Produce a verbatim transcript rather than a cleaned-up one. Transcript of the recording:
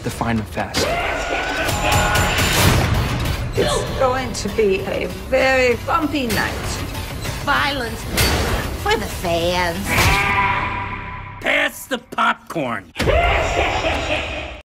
to find them fast. It's going to be a very bumpy night. Violence for the fans. Pass the popcorn.